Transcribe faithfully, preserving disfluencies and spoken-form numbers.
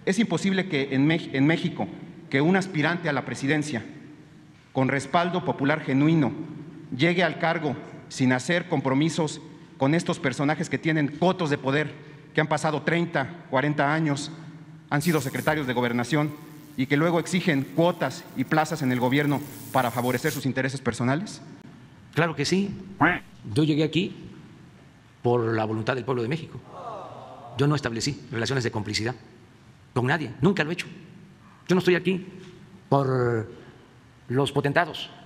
Es imposible que en, en México, que un aspirante a la presidencia con respaldo popular genuino llegue al cargo sin hacer compromisos con estos personajes que tienen cotos de poder, que han pasado treinta, cuarenta años, han sido secretarios de Gobernación y que luego exigen cuotas y plazas en el gobierno para favorecer sus intereses personales? Claro que sí. Yo llegué aquí por la voluntad del pueblo de México. Yo no establecí relaciones de complicidad con nadie, nunca lo he hecho. Yo no estoy aquí por los potentados.